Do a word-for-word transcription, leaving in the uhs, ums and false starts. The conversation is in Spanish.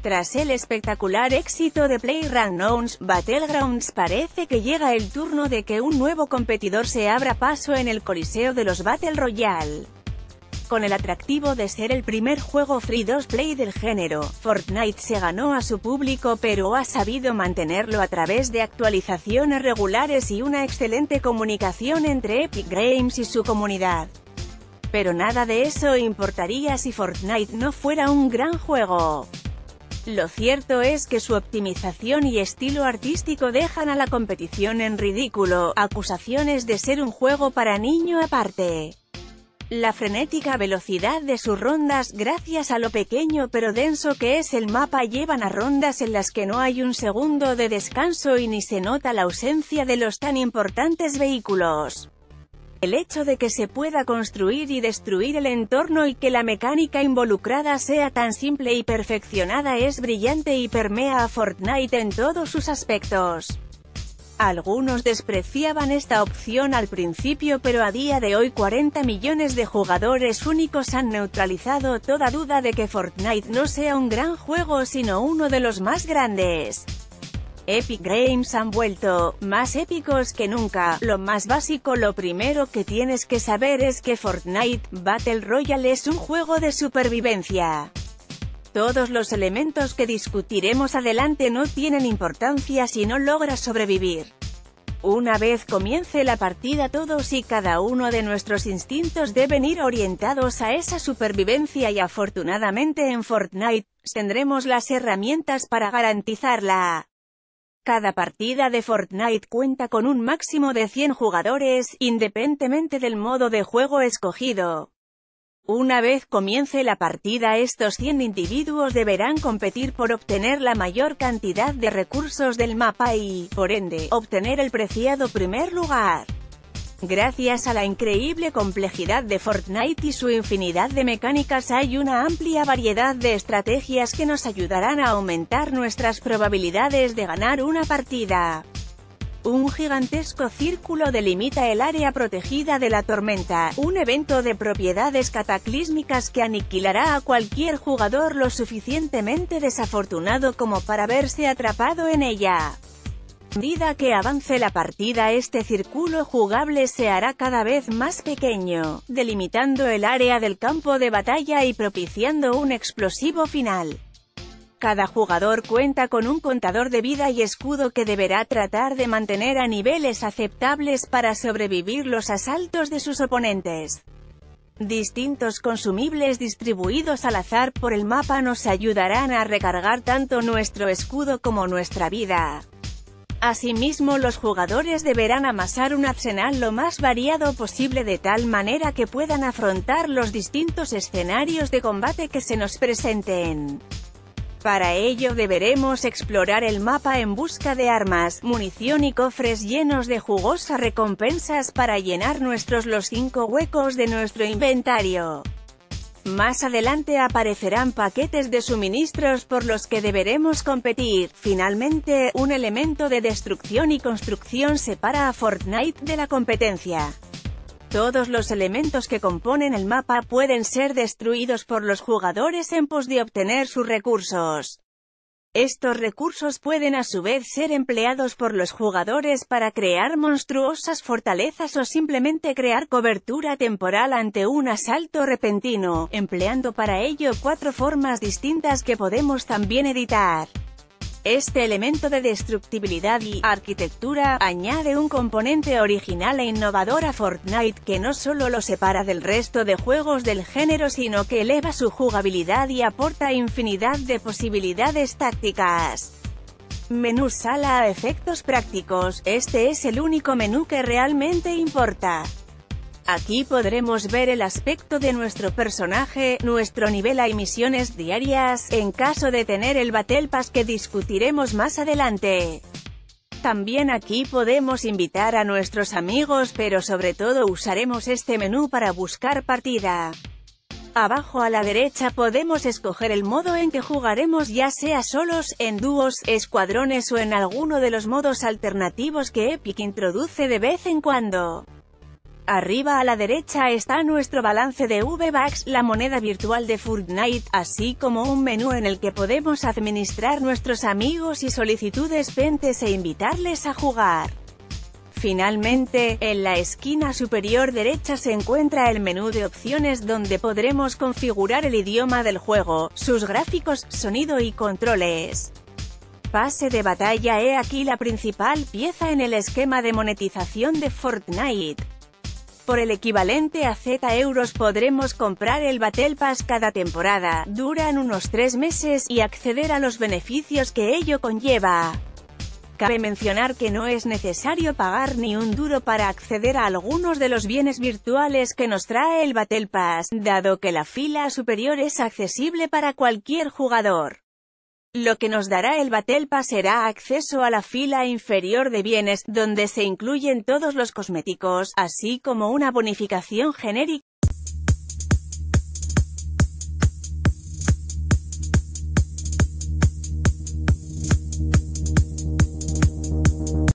Tras el espectacular éxito de PlayerUnknown's Battlegrounds, parece que llega el turno de que un nuevo competidor se abra paso en el coliseo de los Battle Royale. Con el atractivo de ser el primer juego free-to-play del género, Fortnite se ganó a su público, pero ha sabido mantenerlo a través de actualizaciones regulares y una excelente comunicación entre Epic Games y su comunidad. Pero nada de eso importaría si Fortnite no fuera un gran juego. Lo cierto es que su optimización y estilo artístico dejan a la competición en ridículo, acusaciones de ser un juego para niño aparte. La frenética velocidad de sus rondas, gracias a lo pequeño pero denso que es el mapa, llevan a rondas en las que no hay un segundo de descanso y ni se nota la ausencia de los tan importantes vehículos. El hecho de que se pueda construir y destruir el entorno y que la mecánica involucrada sea tan simple y perfeccionada es brillante y permea a Fortnite en todos sus aspectos. Algunos despreciaban esta opción al principio, pero a día de hoy cuarenta millones de jugadores únicos han neutralizado toda duda de que Fortnite no sea un gran juego sino uno de los más grandes. Epic Games han vuelto, más épicos que nunca. Lo más básico, lo primero que tienes que saber es que Fortnite Battle Royale es un juego de supervivencia. Todos los elementos que discutiremos adelante no tienen importancia si no logras sobrevivir. Una vez comience la partida, todos y cada uno de nuestros instintos deben ir orientados a esa supervivencia y afortunadamente en Fortnite tendremos las herramientas para garantizarla. Cada partida de Fortnite cuenta con un máximo de cien jugadores, independientemente del modo de juego escogido. Una vez comience la partida, estos cien individuos deberán competir por obtener la mayor cantidad de recursos del mapa y, por ende, obtener el preciado primer lugar. Gracias a la increíble complejidad de Fortnite y su infinidad de mecánicas, hay una amplia variedad de estrategias que nos ayudarán a aumentar nuestras probabilidades de ganar una partida. Un gigantesco círculo delimita el área protegida de la tormenta, un evento de propiedades cataclísmicas que aniquilará a cualquier jugador lo suficientemente desafortunado como para verse atrapado en ella. A medida que avance la partida, este círculo jugable se hará cada vez más pequeño, delimitando el área del campo de batalla y propiciando un explosivo final. Cada jugador cuenta con un contador de vida y escudo que deberá tratar de mantener a niveles aceptables para sobrevivir los asaltos de sus oponentes. Distintos consumibles distribuidos al azar por el mapa nos ayudarán a recargar tanto nuestro escudo como nuestra vida. Asimismo, los jugadores deberán amasar un arsenal lo más variado posible de tal manera que puedan afrontar los distintos escenarios de combate que se nos presenten. Para ello deberemos explorar el mapa en busca de armas, munición y cofres llenos de jugosas recompensas para llenar nuestros los cinco huecos de nuestro inventario. Más adelante aparecerán paquetes de suministros por los que deberemos competir. Finalmente, un elemento de destrucción y construcción separa a Fortnite de la competencia. Todos los elementos que componen el mapa pueden ser destruidos por los jugadores en pos de obtener sus recursos. Estos recursos pueden a su vez ser empleados por los jugadores para crear monstruosas fortalezas o simplemente crear cobertura temporal ante un asalto repentino, empleando para ello cuatro formas distintas que podemos también editar. Este elemento de destructibilidad y arquitectura añade un componente original e innovador a Fortnite que no solo lo separa del resto de juegos del género sino que eleva su jugabilidad y aporta infinidad de posibilidades tácticas. Menú sala a efectos prácticos. Este es el único menú que realmente importa. Aquí podremos ver el aspecto de nuestro personaje, nuestro nivel y misiones diarias, en caso de tener el Battle Pass que discutiremos más adelante. También aquí podemos invitar a nuestros amigos, pero sobre todo usaremos este menú para buscar partida. Abajo a la derecha podemos escoger el modo en que jugaremos, ya sea solos, en dúos, escuadrones o en alguno de los modos alternativos que Epic introduce de vez en cuando. Arriba a la derecha está nuestro balance de V-Bucks, la moneda virtual de Fortnite, así como un menú en el que podemos administrar nuestros amigos y solicitudes pentes e invitarles a jugar. Finalmente, en la esquina superior derecha se encuentra el menú de opciones donde podremos configurar el idioma del juego, sus gráficos, sonido y controles. Pase de batalla. He aquí la principal pieza en el esquema de monetización de Fortnite. Por el equivalente a Z euros podremos comprar el Battle Pass cada temporada, duran unos tres meses, y acceder a los beneficios que ello conlleva. Cabe mencionar que no es necesario pagar ni un duro para acceder a algunos de los bienes virtuales que nos trae el Battle Pass, dado que la fila superior es accesible para cualquier jugador. Lo que nos dará el Battle Pass será acceso a la fila inferior de bienes, donde se incluyen todos los cosméticos, así como una bonificación genérica